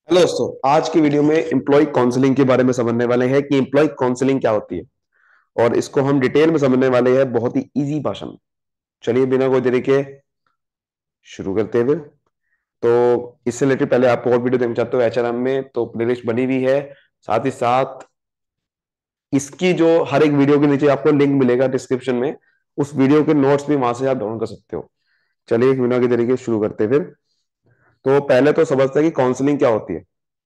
Hello दोस्तों, आज की वीडियो में एम्प्लॉय काउंसलिंग के बारे में समझने वाले हैं कि एम्प्लॉय काउंसलिंग क्या होती है। और इसको हम डिटेल में समझने वाले हैं बहुत ही इजी भाषा में। चलिए बिना कोई देरी के शुरू करते हैं फिर। तो इससे रिलेटेड पहले आप और वीडियो देखना चाहते हो एचआरएम में तो प्लेलिस्ट बनी हुई है। साथ ही साथ इसकी जो हर एक वीडियो के नीचे आपको लिंक मिलेगा डिस्क्रिप्शन में, उस वीडियो के नोट्स भी वहां से आप डाउनलोड कर सकते हो। चलिए एक बिना के तरीके शुरू करते हैं फिर। तो पहले तो समझते हैं कि काउंसलिंग क्या होती है।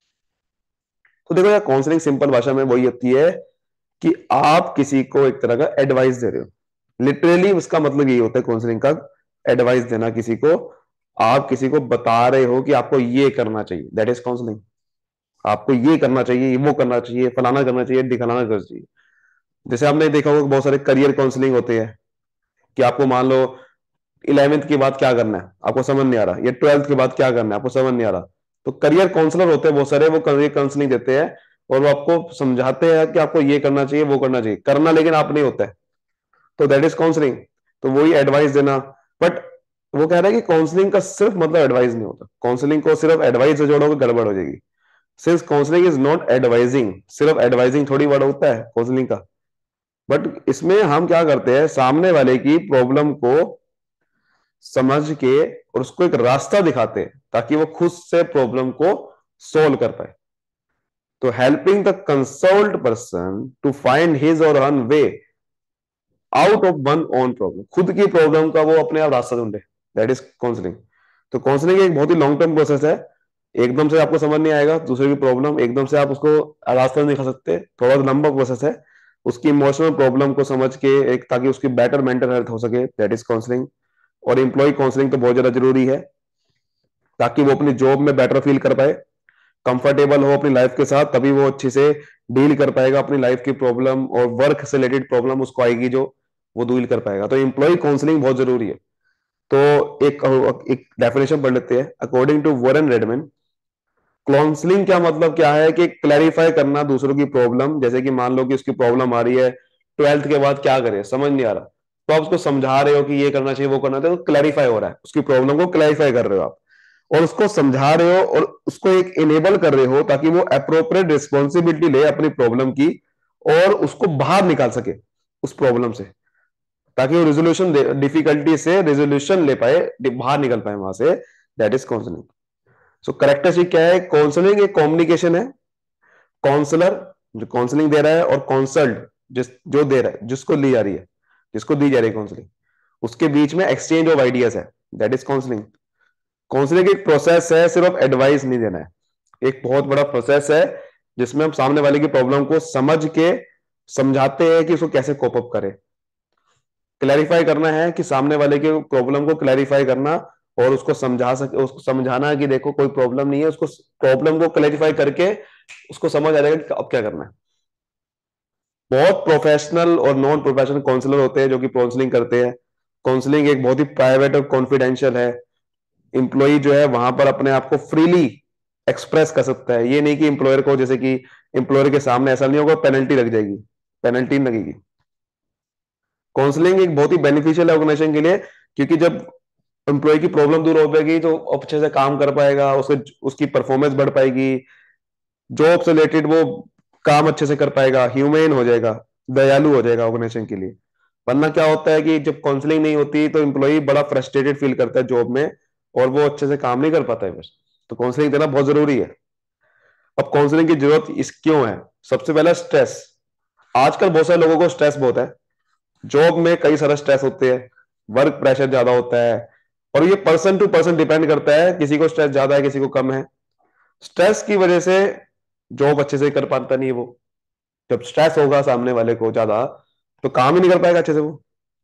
तो देखो यार, काउंसलिंग सिंपल भाषा में वही होती है कि आप किसी को एक तरह का एडवाइस दे रहे हो। लिटरली उसका मतलब यही होता है काउंसलिंग का, एडवाइस देना किसी को। आप किसी को बता रहे हो कि आपको ये करना चाहिए, दैट इज काउंसलिंग। आपको ये करना चाहिए, वो करना चाहिए, फलाना करना चाहिए, दिखलाना करना चाहिए। जैसे आपने देखा होगा बहुत सारे करियर काउंसलिंग होते हैं कि आपको मान लो 11वीं के बाद क्या करना है आपको समझ नहीं आ रहा, या 12वीं के बाद क्या करना है आपको समझ नहीं आ रहा। तो करियर काउंसलर होते हैं बहुत सारे, वो करियर काउंसलिंग देते हैं और वो आपको समझाते हैं कि आपको ये करना चाहिए, वो करना चाहिए, करना लेकिन आप नहीं होता है। तो दैट इज काउंसलिंग। तो वही एडवाइस देना। बट वो कह रहा है कि काउंसलिंग का सिर्फ मतलब एडवाइस नहीं होता। काउंसलिंग को सिर्फ एडवाइस से जोड़ोगे गड़बड़ हो जाएगी। Since counselling is not advising, सिर्फ एडवाइजिंग थोड़ी वर्ड होता है काउंसलिंग का। बट इसमें हम क्या करते हैं, सामने वाले की प्रॉब्लम को समझ के और उसको एक रास्ता दिखाते हैं ताकि वो खुद से प्रॉब्लम को सोल्व कर पाए। तो helping the consult person to find his or her way out of one own problem, खुद की प्रॉब्लम का वो अपने आप रास्ता ढूंढे, दैट इज काउंसलिंग। तो काउंसलिंग एक बहुत ही लॉन्ग टर्म प्रोसेस है। एकदम से आपको समझ नहीं आएगा दूसरे की प्रॉब्लम, एकदम से आप उसको रास्ता नहीं दिखा सकते, थोड़ा लंबा प्रोसेस है। उसकी इमोशनल प्रॉब्लम को समझ के एक ताकि उसकी बेटर मेंटल हेल्थ हो सके, दैट इज काउंसलिंग। और एम्प्लॉय काउंसलिंग तो बहुत ज्यादा जरूरी है ताकि वो अपनी जॉब में बेटर फील कर पाए, कंफर्टेबल हो अपनी लाइफ के साथ, तभी वो अच्छे से डील कर पाएगा अपनी लाइफ की प्रॉब्लम, और वर्क से रिलेटेड प्रॉब्लम उसको आएगी जो वो डील कर पाएगा। तो एम्प्लॉय काउंसलिंग बहुत जरूरी है। तो एक एक डेफिनेशन पढ़ लेते हैं according to Warren Redman. Counselling क्या मतलब क्या है कि क्लैरिफाई करना दूसरों की प्रॉब्लम। जैसे कि मान लो कि उसकी प्रॉब्लम आ रही है 12वीं के बाद क्या करे समझ नहीं आ रहा, तो आप उसको समझा रहे हो कि ये करना चाहिए, वो करना चाहिए, तो क्लैरिफाई हो रहा है, उसकी प्रॉब्लम को क्लैरिफाई कर रहे हो आप। और उसको समझा रहे हो और उसको एक इनेबल कर रहे हो ताकि वो अप्रोप्रिएट रिस्पॉन्सिबिलिटी ले अपनी प्रॉब्लम की और उसको बाहर निकाल सके उस प्रॉब्लम से, ताकि वो रेजोल्यूशन डिफिकल्टी से रेजोल्यूशन ले पाए, बाहर निकल पाए वहां से। That is counselling. So characteristic क्या है, काउंसलिंग एक कम्युनिकेशन है। काउंसलर जो काउंसलिंग दे रहा है और काउंसल्ड जिस जो दे रहा है, जिसको ली जा रही है, जिसको दी जा रही है काउंसलिंग, उसके बीच में एक्सचेंज ऑफ आइडियाज है, दैट इज काउंसलिंग। काउंसलिंग एक प्रोसेस है, सिर्फ एडवाइस नहीं देना है। एक बहुत बड़ा प्रोसेस है जिसमें हम सामने वाले की प्रॉब्लम को समझ के समझाते हैं कि उसको कैसे कोप अप करे। क्लैरिफाई करना है कि सामने वाले के प्रॉब्लम को क्लैरिफाई करना और उसको समझा सके, उसको समझाना है कि देखो कोई प्रॉब्लम नहीं है, उसको प्रॉब्लम को क्लैरिफाई करके उसको समझ आ जाएगा कि अब क्या करना है। बहुत प्रोफेशनल और नॉन प्रोफेशनल काउंसलर होते हैं जो कि काउंसलिंग करते हैं। काउंसलिंग एक बहुत ही प्राइवेट और कॉन्फिडेंशियल है। इंप्लॉई जो है वहां पर अपने आप को फ्रीली एक्सप्रेस कर सकता है। ये नहीं कि इंप्लॉयर को, जैसे कि इंप्लॉयर के सामने ऐसा नहीं होगा, पेनल्टी लग जाएगी, पेनल्टी नहीं लगेगी। काउंसलिंग एक बहुत ही बेनिफिशियल है ऑर्गेनाइजेशन के लिए, क्योंकि जब एम्प्लॉय की प्रॉब्लम दूर हो पाएगी तो अच्छे से काम कर पाएगा, उसके उसकी परफॉर्मेंस बढ़ पाएगी, जॉब से रिलेटेड वो काम अच्छे से कर पाएगा, ह्यूमेन हो जाएगा, दयालु हो जाएगा ऑर्गेनाइजेशन के लिए। वरना क्या होता है कि जब काउंसलिंग नहीं होती तो एम्प्लॉय बड़ा फ्रस्ट्रेटेड फील करता है जॉब में और वो अच्छे से काम नहीं कर पाता है बस। तो काउंसलिंग देना बहुत जरूरी है। अब काउंसलिंग की जरूरत इस क्यों है, सबसे पहला स्ट्रेस। आजकल बहुत सारे लोगों को स्ट्रेस बहुत है, जॉब में कई सारे स्ट्रेस होते हैं, वर्क प्रेशर ज्यादा होता है। और ये पर्सन टू पर्सन डिपेंड करता है, किसी को स्ट्रेस ज्यादा है किसी को कम है। स्ट्रेस की वजह से जॉब अच्छे से कर पाता नहीं है वो। जब स्ट्रेस होगा सामने वाले को ज्यादा तो काम ही नहीं कर पाएगा अच्छे से वो।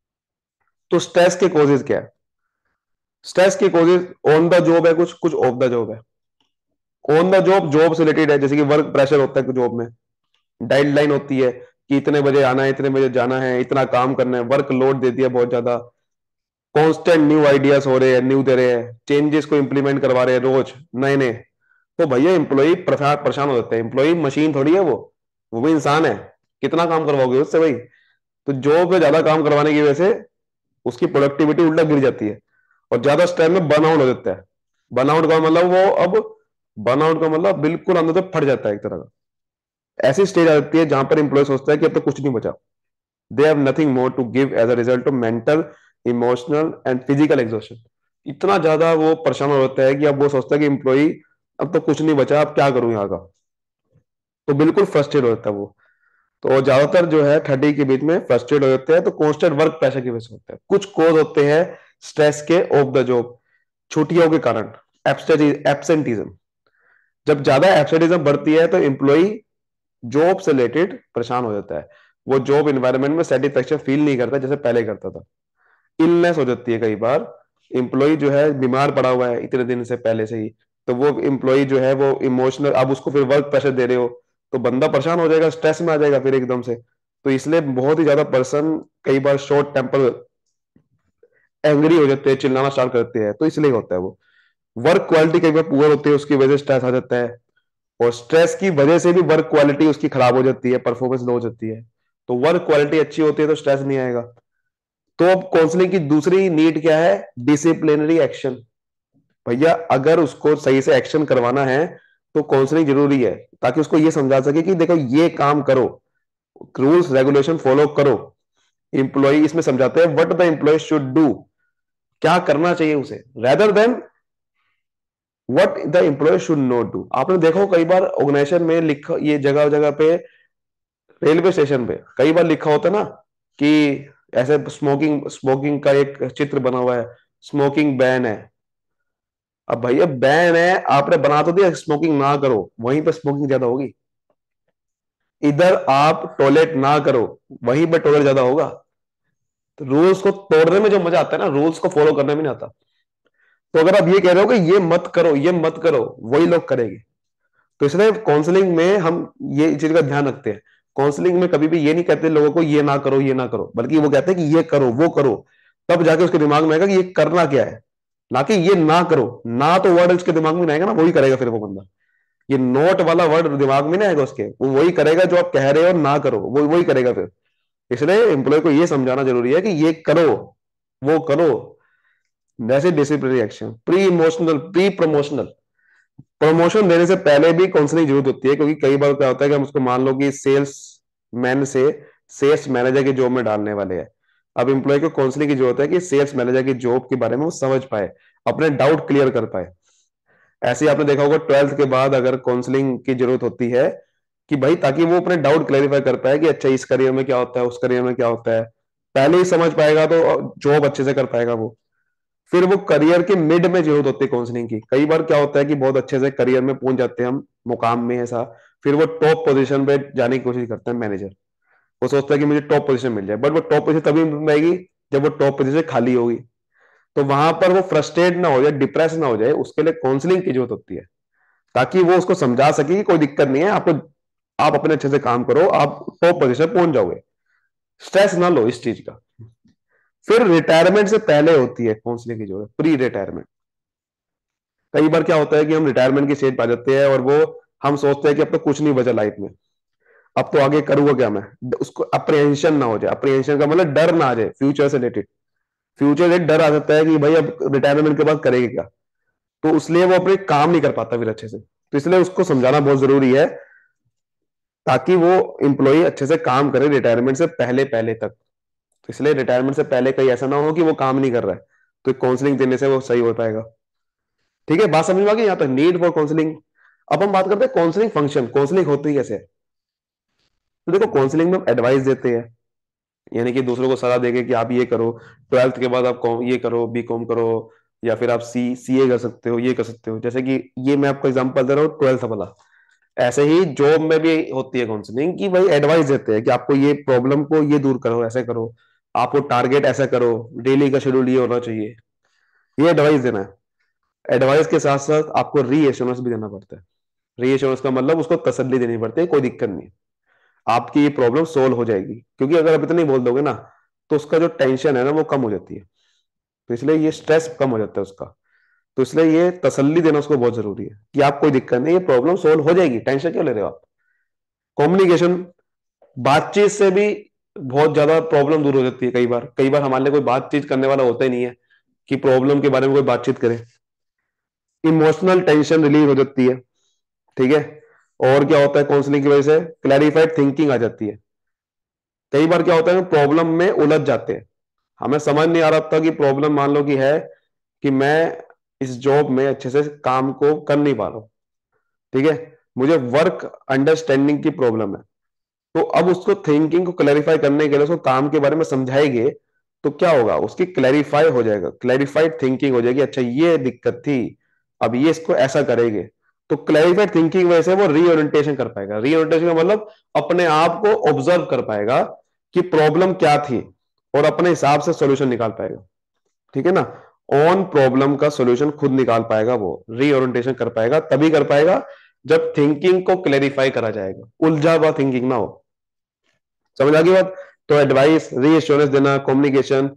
तो स्ट्रेस के कॉजेज क्या है, स्ट्रेस की कॉजेज ऑन द जॉब है, कुछ कुछ ऑफ द जॉब है। ऑन द जॉब जॉब से रिलेटेड है, जैसे कि वर्क प्रेशर होता है जॉब में, डेडलाइन होती है कि इतने बजे आना है, इतने बजे जाना है, इतना काम करना है, वर्क लोड दे दिया बहुत ज्यादा। कांस्टेंट न्यू आइडियाज हो रहे हैं, न्यू दे रहे हैं, चेंजेस को इंप्लीमेंट करवा रहे हैं रोज नए नए। तो भैया एम्प्लॉई परेशान हो जाते हैं। एम्प्लॉई मशीन थोड़ी है वो भी इंसान है, कितना काम करवाओगे उससे भाई। तो जॉब में ज्यादा काम करवाने की वजह से उसकी प्रोडक्टिविटी उल्टा गिर जाती है और ज्यादा स्ट्रेस में बर्नआउट हो जाता है। बर्नआउट का मतलब वो अब बर्नआउट का मतलब बिल्कुल अंदर से फट जाता है एक तरह का। ऐसी स्टेज आ जाती है जहां पर एम्प्लॉय सोचता है कि अब तो कुछ नहीं बचा। They have nothing more to give as a result of mental, emotional and physical exhaustion. इतना ज्यादा वो परेशान हो जाता है कि अब वो सोचता है कि एम्प्लॉय अब तो कुछ नहीं बचा, अब क्या करूं यहाँ का। तो बिल्कुल फ्रस्ट्रेट हो जाता है वो। तो ज्यादातर जो है 30 के बीच में फ्रस्ट्रेट हो जाते हैं, तो कॉन्स्टेंट वर्क प्रेशर की वजह से होता है। कुछ कोज होते हैं स्ट्रेस के ऑफ द जॉब, छुट्टियों के कारण, एब्सेंटीज्म। जब ज्यादा एब्सेंटीज्म बढ़ती है तो एम्प्लॉय जॉब से रिलेटेड परेशान हो जाता है। वो जॉब इन्वायरमेंट में सेटिस्फेक्शन फील नहीं करता जैसे पहले करता था। इलनेस हो जाती है कई बार। एम्प्लॉय जो है बीमार पड़ा हुआ है इतने दिन से पहले से ही, तो वो एम्प्लॉय जो है वो इमोशनल, अब उसको फिर वर्क प्रेशर दे रहे हो तो बंदा परेशान हो जाएगा, स्ट्रेस में आ जाएगा फिर एकदम से। तो इसलिए बहुत ही ज्यादा पर्सन कई बार शॉर्ट टेम्पर, एंग्री हो जाते हैं, चिल्लाना स्टार्ट करते हैं, तो इसलिए होता है वो। वर्क क्वालिटी कई बार पुअर होती है, उसकी वजह से स्ट्रेस आ जाता है। और स्ट्रेस की वजह से भी वर्क क्वालिटी उसकी खराब हो जाती है, परफॉर्मेंस लो हो जाती है। तो वर्क क्वालिटी अच्छी होती है तो स्ट्रेस नहीं आएगा। तो अब काउंसलिंग की दूसरी नीड क्या है? Disciplinary action. भैया अगर उसको सही से एक्शन करवाना है तो काउंसलिंग जरूरी है, ताकि उसको ये समझा सके कि देखो ये काम करो, रूल्स रेगुलेशन फॉलो करो। इंप्लॉय इसमें समझाते हैं what the employee should do, क्या करना चाहिए उसे, rather than what the employee should not do. आपने देखो कई बार ऑर्गेनाइजेशन में लिखा, ये जगह जगह पे, रेलवे स्टेशन पे कई बार लिखा होता है ना कि ऐसे स्मोकिंग स्मोकिंग का एक चित्र बना हुआ है, स्मोकिंग बैन है। अब भैया बैन है, आपने बना तो दिया स्मोकिंग ना करो, वहीं पे स्मोकिंग ज्यादा होगी। इधर आप टॉयलेट ना करो, वहीं पे टॉयलेट ज्यादा होगा। तो रूल्स को तोड़ने में जो मजा आता है ना, रूल्स को फॉलो करने में नहीं आता। तो अगर आप ये कह रहे हो कि ये मत करो ये मत करो, वही लोग करेंगे। तो इसलिए काउंसलिंग में हम ये चीज का ध्यान रखते हैं। काउंसलिंग में कभी भी ये नहीं कहते लोगों को ये ना करो ये ना करो, बल्कि वो कहते हैं कि ये करो वो करो। तब जाके उसके दिमाग में आएगा कि ये करना क्या है, ना कि ये ना करो। ना तो वर्ड उसके दिमाग में नहीं आएगा ना, वही करेगा फिर वो बंदा। ये नोट वाला वर्ड दिमाग में नहीं आएगा उसके, वो वही करेगा जो आप कह रहे हो ना करो, वो वही करेगा फिर। इसलिए एम्प्लॉय को ये समझाना जरूरी है कि ये करो वो करो। वैसे disciplinary action, pre emotional pre promotional. Promotion देने से पहले भी काउंसलिंग जरूरत होती है, क्योंकि कई बार क्या होता है कि हम उसको मान लो कि सेल्स मैन से सेल्स मैनेजर की जॉब में डालने वाले हैं। अब एम्प्लॉय को काउंसलिंग की जरूरत है कि सेल्स मैनेजर की जॉब के बारे में वो समझ पाए, अपने डाउट क्लियर कर पाए। ऐसे ही आपने देखा होगा 12th के बाद अगर काउंसलिंग की जरूरत होती है कि भाई, ताकि वो अपने डाउट क्लैरिफाई कर पाए कि अच्छा इस करियर में क्या होता है उस करियर में क्या होता है। पहले ही समझ पाएगा तो जॉब अच्छे से कर पाएगा वो। फिर वो करियर के मिड में जरूरत होती है काउंसलिंग की। कई बार क्या होता है कि बहुत अच्छे से करियर में पहुंच जाते हैं हम, मुकाम में ऐसा, फिर वो टॉप पोजीशन पे जाने की कोशिश करते हैं मैनेजर। वो सोचता है कि मुझे टॉप पोजीशन मिल जाए, बट वो टॉप पोजीशन तभी मिलेगी जब वो टॉप पोजीशन खाली होगी। तो वहां पर वो फ्रस्ट्रेट ना हो जाए, डिप्रेस ना हो जाए, उसके लिए काउंसलिंग की जरूरत होती है, ताकि वो उसको समझा सके कि कोई दिक्कत नहीं है आपको, आप अपने अच्छे से काम करो, आप टॉप पोजीशन पहुंच जाओगे। स्ट्रेस ना लो इस चीज का। फिर रिटायरमेंट से पहले होती है काउंसलिंग की जरूरत, प्री रिटायरमेंट। कई बार क्या होता है कि हम रिटायरमेंट की स्टेज पे आ जाते हैं और वो हम सोचते हैं कि अब तो कुछ नहीं बचा लाइफ में, अब तो आगे करूंगा क्या मैं। उसको अप्रिहेंशन ना हो जाए, अप्रिहेंशन का मतलब डर ना आ जाए फ्यूचर से रिलेटेड। फ्यूचर से डर आ सकता है कि भाई अब रिटायरमेंट के बाद करेंगे क्या। तो इसलिए वो अपने काम नहीं कर पाता फिर अच्छे से। तो इसलिए उसको समझाना बहुत जरूरी है, ताकि वो एम्प्लॉय अच्छे से काम करे रिटायरमेंट से पहले पहले तक। तो इसलिए रिटायरमेंट से पहले कहीं ऐसा ना हो कि वो काम नहीं कर रहा है, तो काउंसलिंग देने से वो सही हो पाएगा। ठीक है, बात समझ में आ गई यहाँ तक, नीड फॉर काउंसलिंग। अब हम बात करते हैं काउंसलिंग फंक्शन, काउंसलिंग होती कैसे है। तो देखो काउंसलिंग में हम एडवाइस देते हैं, यानी कि दूसरों को सलाह देके कि आप ये करो, 12th के बाद आप ये करो, बीकॉम करो, या फिर आप सीए कर सकते हो, ये कर सकते हो। जैसे कि ये मैं आपको एग्जांपल दे रहा हूँ 12th वाला। ऐसे ही जॉब में भी होती है काउंसलिंग, कि भाई एडवाइस देते हैं कि आपको ये प्रॉब्लम को ये दूर करो, ऐसे करो, आपको टारगेट ऐसा करो, डेली का शेड्यूल ये होना चाहिए, ये एडवाइस देना है। एडवाइस के साथ साथ आपको री एश्योरेंस भी देना पड़ता है। री एश्योरेंस का मतलब उसको तसल्ली देनी पड़ती है, कोई दिक्कत नहीं है, आपकी ये प्रॉब्लम सोल्व हो जाएगी। क्योंकि अगर आप इतना ही बोल दोगे ना, तो उसका जो टेंशन है ना वो कम हो जाती है। तो इसलिए ये स्ट्रेस कम हो जाता है उसका। तो इसलिए ये तसल्ली देना उसको बहुत जरूरी है कि आप कोई दिक्कत नहीं, ये प्रॉब्लम सोल्व हो जाएगी, टेंशन क्यों ले रहे हो आप। कम्युनिकेशन, बातचीत से भी बहुत ज्यादा प्रॉब्लम दूर हो जाती है। कई बार हमारे लिए कोई बातचीत करने वाला होता ही नहीं है कि प्रॉब्लम के बारे में कोई बातचीत करे। इमोशनल टेंशन रिलीज हो जाती है, ठीक है। और क्या होता है काउंसलिंग की वजह से, क्लैरिफाइड थिंकिंग आ जाती है। कई बार क्या होता है प्रॉब्लम में उलझ जाते हैं, हमें समझ नहीं आ रहा था कि प्रॉब्लम मान लो कि है कि मैं इस जॉब में अच्छे से काम को कर नहीं पा रहा हूं, ठीक है, मुझे वर्क अंडरस्टैंडिंग की प्रॉब्लम है। तो अब उसको थिंकिंग को क्लैरिफाई करने के लिए उसको काम के बारे में समझाएंगे, तो क्या होगा उसकी क्लैरिफाई हो जाएगा, क्लैरिफाइड थिंकिंग हो जाएगी, अच्छा ये दिक्कत थी, अब ये इसको ऐसा करेंगे। तो क्लैरिफाइड थिंकिंग की वजह से वो रीओरिएंटेशन कर पाएगा, रीओरिएंटेशन का मतलब अपने आप को ऑब्जर्व कर पाएगा कि प्रॉब्लम क्या थी और अपने हिसाब से सॉल्यूशन निकाल पाएगा, ठीक है ना। ऑन प्रॉब्लम का सॉल्यूशन खुद निकाल पाएगा, वो रीओरिएंटेशन कर पाएगा, तभी कर पाएगा जब थिंकिंग को क्लैरिफाई करा जाएगा, उलझा हुआ थिंकिंग ना हो। समझ आ गई बात। तो एडवाइस, रीएश्योरेंस देना, कम्युनिकेशन,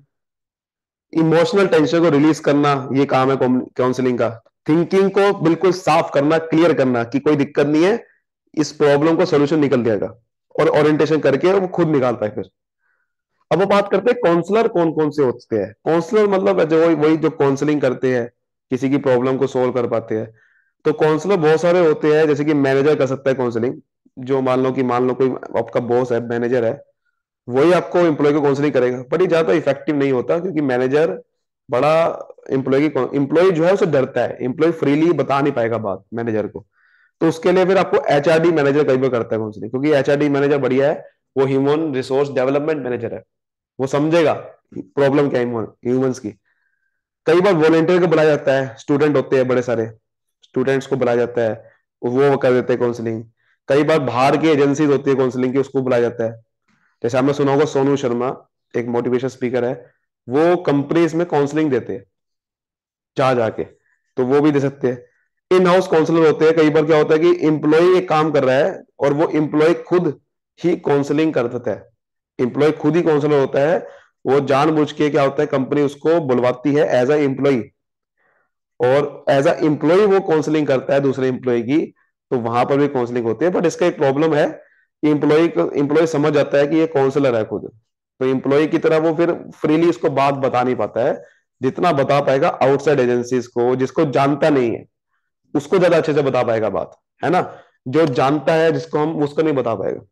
इमोशनल टेंशन को रिलीज करना, ये काम है काउंसलिंग का। थिंकिंग को बिल्कुल साफ करना, क्लियर करना कि कोई दिक्कत नहीं है, इस प्रॉब्लम को सोल्यूशन निकल जाएगा, और ओरिएंटेशन करके वो खुद निकाल पाए फिर। अब वो बात करते हैं काउंसलर कौन कौन से होते हैं। काउंसलर मतलब जो वही वही जो काउंसलिंग करते हैं, किसी की प्रॉब्लम को सोल्व कर पाते हैं। तो काउंसलर बहुत सारे होते हैं, जैसे कि मैनेजर कर सकता है काउंसलिंग, जो मान लो कोई आपका बॉस है, मैनेजर है, वही आपको एम्प्लॉय को काउंसलिंग करेगा, बट ये ज्यादा इफेक्टिव नहीं होता, क्योंकि मैनेजर बड़ा एम्प्लॉय जो है उसे डरता है, एम्प्लॉय फ्रीली बता नहीं पाएगा बात मैनेजर को। तो उसके लिए फिर आपको एचआरडी मैनेजर कई बार करता है काउंसलिंग, क्योंकि एचआरडी मैनेजर बढ़िया है, वो ह्यूमन रिसोर्स डेवलपमेंट मैनेजर है, वो समझेगा प्रॉब्लम क्या है ह्यूमंस की। कई बार वॉलेंटियर को बुलाया जाता है, स्टूडेंट होते हैं बड़े सारे, स्टूडेंट्स को बुलाया जाता है, वो कर देते हैं काउंसलिंग। कई बार बाहर की एजेंसीज होती है काउंसलिंग की, उसको बुलाया जाता है। जैसे आपने सुना होगा सोनू शर्मा, एक मोटिवेशन स्पीकर है, वो कंपनीज में काउंसलिंग देते हैं जा जाके, तो वो भी दे सकते हैं। इन हाउस काउंसलर होते हैं, कई बार क्या होता है कि एम्प्लॉय एक काम कर रहा है और वो एम्प्लॉय खुद ही काउंसलिंग कर देता है, एम्प्लॉय खुद ही काउंसलर होता है। वो जानबूझ के क्या होता है, कंपनी उसको बुलवाती है एज अ एम्प्लॉय, और एज अ एम्प्लॉय वो काउंसलिंग करता है दूसरे एम्प्लॉय की, तो वहां पर भी काउंसलिंग होती है। बट इसका एक प्रॉब्लम है कि एम्प्लॉय समझ जाता है कि ये काउंसलर है खुद, तो एम्प्लॉय की तरह वो फिर फ्रीली उसको बात बता नहीं पाता है, जितना बता पाएगा आउटसाइड एजेंसीज को, जिसको जानता नहीं है उसको ज्यादा अच्छे से बता पाएगा बात, है ना। जो जानता है जिसको हम, उसको नहीं बता पाएगा।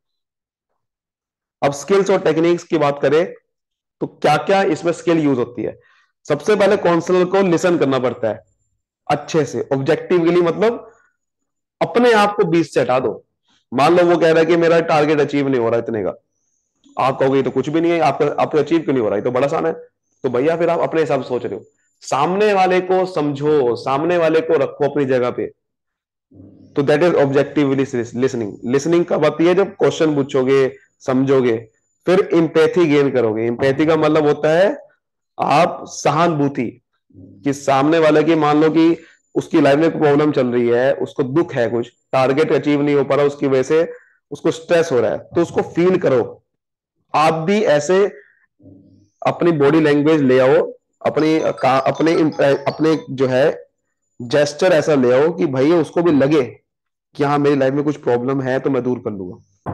अब स्किल्स और टेक्निक्स की बात करें, तो क्या क्या इसमें स्किल यूज होती है। सबसे पहले काउंसलर को लिसन करना पड़ता है अच्छे से, ऑब्जेक्टिवली, मतलब अपने आप को बीच से हटा दो। मान लो वो कह रहा है कि मेरा टारगेट अचीव नहीं हो रहा इतने का, आप कहोगे "ये तो कुछ भी नहीं है, आपका आपको अचीव क्यों नहीं हो रहा, ये तो बड़ा आसान है"। तो भैया फिर आप अपने हिसाब से सोच रहे हो, सामने वाले को समझो, सामने वाले को रखो अपनी जगह पे। तो that is objective listening. Listening कब आती है, जब क्वेश्चन पूछोगे, समझोगे, फिर इंपैथी गेन करोगे। इंपैथी का मतलब होता है आप सहानुभूति, कि सामने वाले की, मान लो कि उसकी लाइफ में प्रॉब्लम चल रही है, उसको दुख है, कुछ टारगेट अचीव नहीं हो पा रहा, उसकी वजह से उसको स्ट्रेस हो रहा है, तो उसको फील करो। आप भी ऐसे अपनी बॉडी लैंग्वेज ले आओ, अपनी अपने जो है जेस्चर ऐसा ले आओ कि भैया उसको भी लगे कि हाँ मेरी लाइफ में कुछ प्रॉब्लम है, तो मैं दूर कर लूंगा।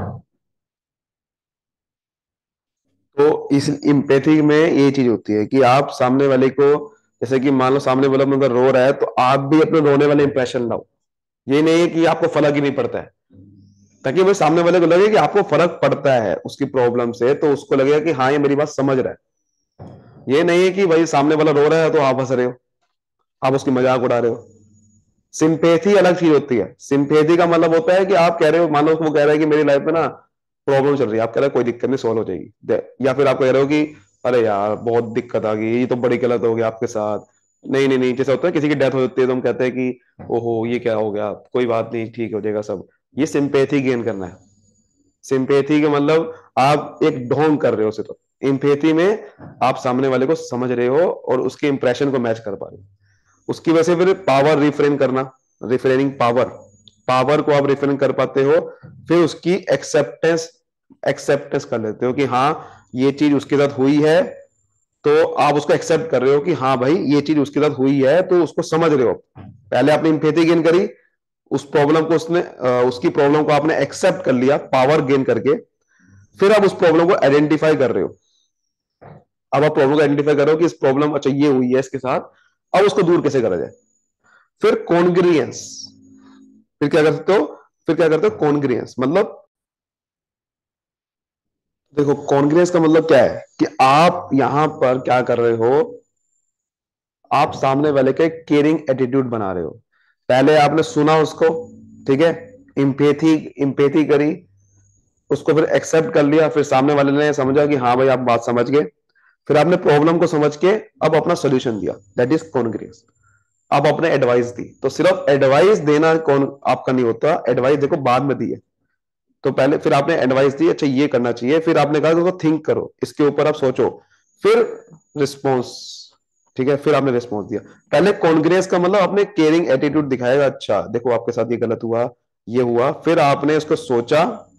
तो इस इम्पैथी में ये चीज होती है कि आप सामने वाले को, जैसे कि मान लो सामने वाला बंदा रो रहा है, तो आप भी अपने रोने वाले इंप्रेशन लाओ। ये नहीं है कि आपको फर्क ही नहीं पड़ता है, ताकि भाई सामने वाले को लगे कि आपको फर्क पड़ता है उसकी प्रॉब्लम से, तो उसको लगेगा कि हाँ ये मेरी बात समझ रहा है। ये नहीं है कि भाई सामने वाला रो रहा है तो आप हंस रहे हो, आप उसकी मजाक उड़ा रहे हो। सिंपेथी अलग चीज होती है। सिंपेथी का मतलब होता है कि आप कह रहे हो, मान लो वो कह रहा है कि मेरी लाइफ में ना प्रॉब्लम चल रही है, आप कह रहे हो कोई दिक्कत नहीं, सॉल्व हो जाएगी, या फिर आप कह रहे हो कि अरे यार बहुत दिक्कत आ गई, ये तो बड़ी गलत हो गया आपके साथ। नहीं नहीं नहीं, जैसे होता है किसी की डेथ हो जाती है तो हम कहते हैं कि ओहो ये क्या हो गया, कोई बात नहीं ठीक हो जाएगा सब। ये सिंपेथी गेन करना है। सिंपेथी का मतलब आप एक ढोंग कर रहे हो सिर्फ। इम्पेथी में आप सामने वाले को समझ रहे हो और उसके इंप्रेशन को मैच कर पा रहे हो। उसकी वजह से फिर पावर रिफ्रेन करना, रिफ्रेनिंग पावर, पावर को आप रिफ्रेन कर पाते हो। फिर उसकी एक्सेप्टेंस, एक्सेप्टेंस कर लेते हो कि हाँ ये चीज उसके साथ हुई है, तो आप उसको एक्सेप्ट कर रहे हो कि हाँ भाई ये चीज उसके साथ हुई है, तो उसको समझ रहे हो। पहले आपने इंपेथी गेन करी, उस प्रॉब्लम को उसने उसकी प्रॉब्लम को आपने एक्सेप्ट कर लिया पावर गेन करके, फिर आप उस प्रॉब्लम को आइडेंटिफाई कर रहे हो। अब आप प्रॉब्लम को आइडेंटिफाई कर रहे हो कि इस प्रॉब्लम, अच्छा ये हुई है इसके साथ, अब उसको दूर कैसे करा जाए। फिर कॉन्ग्रियंस, फिर क्या कर सकते हो, फिर क्या करते हो कॉन्ग्रियंस, मतलब देखो कॉन्ग्रियंस का मतलब क्या है कि आप यहां पर क्या कर रहे हो, आप सामने वाले का एक केयरिंग एटीट्यूड बना रहे हो। पहले आपने सुना उसको, ठीक है, इम्पेथी इम्पेथी करी, उसको फिर एक्सेप्ट कर लिया, फिर सामने वाले ने समझा कि हाँ भाई आप बात समझ गए, फिर आपने प्रॉब्लम को समझ के अब अपना सोल्यूशन दिया, दैट इज कॉन्ग्रियंस। आप अपने एडवाइस दी, तो सिर्फ एडवाइस देना कौन आपका नहीं होता, एडवाइस देखो बाद में दी है, तो पहले फिर आपने एडवाइस दी, अच्छा ये करना चाहिए, फिर आपने कहा कि थिंक करो इसके ऊपर, आप सोचो, फिर रिस्पॉन्स, ठीक है, फिर आपने रिस्पॉन्स दिया। पहले कॉन्ग्रेस का मतलब आपने केयरिंग एटीट्यूड दिखाएगा, अच्छा देखो आपके साथ ये गलत हुआ, ये हुआ, फिर आपने उसको सोचा,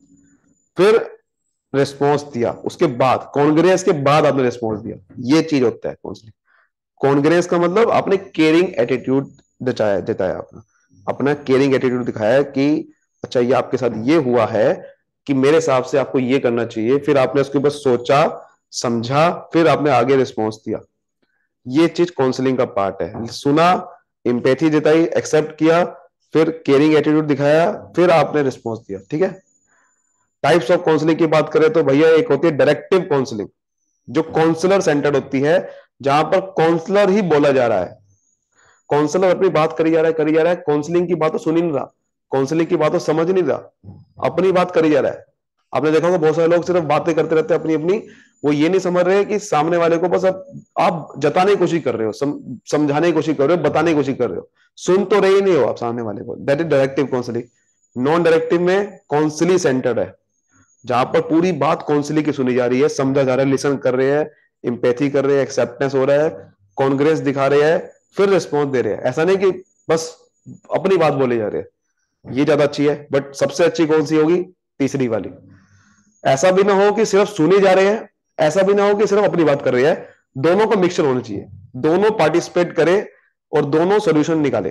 फिर रिस्पॉन्स दिया, उसके बाद कॉन्ग्रेस के बाद आपने रिस्पॉन्स दिया, ये चीज होता है काउंसलिंग। कॉन्ग्रेस का मतलब आपने केयरिंग एटीट्यूड दिखाया दिखाया अपना अपना केयरिंग एटीट्यूड दिखाया कि अच्छा ये आपके साथ ये हुआ है, कि मेरे हिसाब से आपको ये करना चाहिए, फिर आपने उसके ऊपर सोचा, समझा, फिर आपने आगे रिस्पॉन्स दिया। ये चीज काउंसलिंग का पार्ट है, सुना, इंपैथी जताई, एक्सेप्ट किया, फिर केयरिंग एटीट्यूड दिखाया, फिर आपने रिस्पॉन्स दिया, ठीक है। टाइप्स ऑफ काउंसलिंग की बात करें तो भैया एक होती है डायरेक्टिव काउंसलिंग, जो काउंसलर सेंटर्ड होती है, जहां पर काउंसलर ही बोला जा रहा है, काउंसलर अपनी बात करी जा रहा है, करी जा रहा है, काउंसलिंग की बात तो सुन ही नहीं रहा, काउंसलिंग की बात तो समझ नहीं रहा, अपनी बात करी जा रहा है। आपने देखा होगा बहुत सारे लोग सिर्फ बातें करते रहते हैं अपनी अपनी, वो ये नहीं समझ रहे कि सामने वाले को बस आप जताने की कोशिश कर रहे हो, समझाने की कोशिश कर रहे हो, बताने की कोशिश कर रहे हो, सुन तो रहे ही नहीं हो आप सामने वाले को, that is directive counselling. Non directive में काउंसलिंग सेंटर्ड है, जहां पर पूरी बात काउंसलिंग की सुनी जा रही है, समझा जा रहा है, लिसन कर रहे हैं, इंपैथी कर रहे हैं, एक्सेप्टेंस हो रहा है, कॉन्ग्रेस दिखा रहे हैं, फिर रिस्पॉन्स दे रहे हैं। ऐसा नहीं कि बस अपनी बात बोले जा रहे हैं, ये ज्यादा अच्छी है, बट सबसे अच्छी कौन सी होगी, तीसरी वाली। ऐसा भी ना हो कि सिर्फ सुने जा रहे हैं, ऐसा भी ना हो कि सिर्फ अपनी बात कर रहे हैं, दोनों का मिक्सचर होना चाहिए, दोनों पार्टिसिपेट करें और दोनों सोल्यूशन निकाले,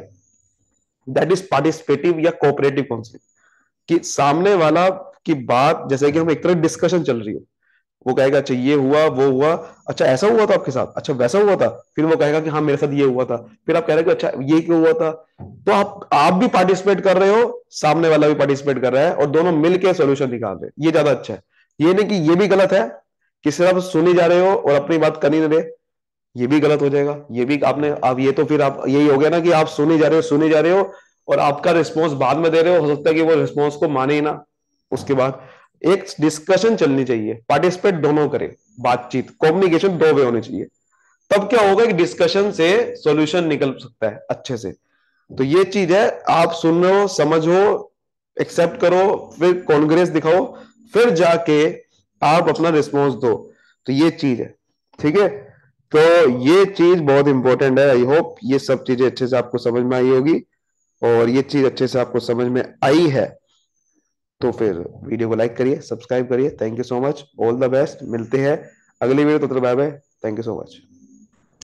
दैट इज पार्टिसिपेटिव या कोऑपरेटिव काउंसलिंग। कि सामने वाला की बात, जैसे कि हम एक तरह डिस्कशन चल रही हो, वो कहेगा अच्छा ये हुआ वो हुआ, अच्छा ऐसा हुआ था आपके साथ, अच्छा वैसा हुआ था, फिर वो कहेगा कि हाँ मेरे साथ ये हुआ था, फिर आप कह रहे हो कि अच्छा ये क्यों हुआ था, तो आप भी पार्टिसिपेट कर रहे हो, सामने वाला भी पार्टिसिपेट कर रहा है, और दोनों मिलकर सोल्यूशन निकाल रहे हैं, ये ज्यादा अच्छा है। ये नहीं कि ये भी गलत है कि सिर्फ सुने जा रहे हो और अपनी बात कर ही नहीं रहे, ये भी गलत हो जाएगा, ये भी आपने, आप ये तो फिर आप यही हो गया ना कि आप सुने जा रहे हो, सुने जा रहे हो, और आपका रिस्पॉन्स बाद में दे रहे हो सकता है कि वो रिस्पॉन्स को माने ही ना। उसके बाद एक डिस्कशन चलनी चाहिए, पार्टिसिपेट दोनों करें, बातचीत कम्युनिकेशन दो वे होने चाहिए, तब क्या होगा कि डिस्कशन से सॉल्यूशन निकल सकता है अच्छे से। तो ये चीज है, आप सुनो, समझो, एक्सेप्ट करो, फिर कॉन्ग्रेस दिखाओ, फिर जाके आप अपना रिस्पॉन्स दो, तो ये चीज है, ठीक है। तो ये चीज बहुत इंपॉर्टेंट है, आई होप ये सब चीजें अच्छे से आपको समझ में आई होगी, और ये चीज अच्छे से आपको समझ में आई है, तो फिर वीडियो को लाइक करिए, सब्सक्राइब करिए। Thank you so much, all the best, मिलते हैं अगली वीडियो, तो bye bye, thank you so much.